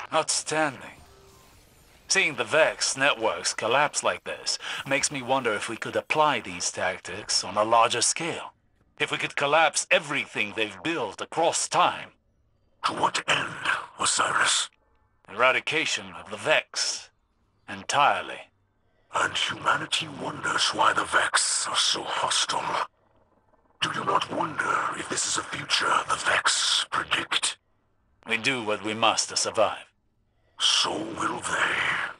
Outstanding. Seeing the Vex networks collapse like this makes me wonder if we could apply these tactics on a larger scale. If we could collapse everything they've built across time. To what end, Osiris? Eradication of the Vex. Entirely. And humanity wonders why the Vex are so hostile. Do you not wonder if this is a future the Vex predict? We do what we must to survive. So will they.